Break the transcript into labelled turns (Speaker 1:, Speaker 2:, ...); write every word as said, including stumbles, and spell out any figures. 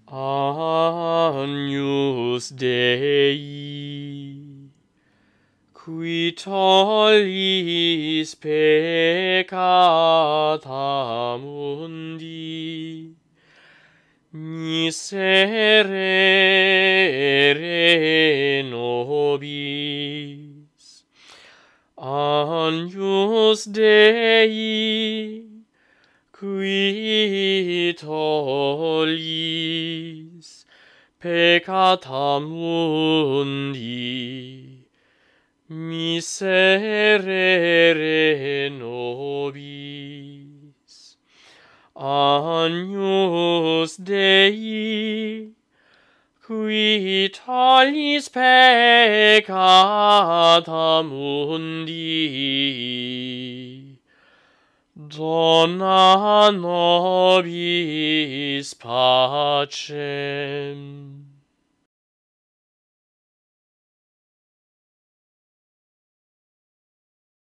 Speaker 1: Agnus Dei, qui tollis peccata mundi, miserere nobis. Agnus Dei, qui tollis peccata mundi, miserere nobis. Agnus Dei, qui tollis peccata mundi, dona nobis pacem.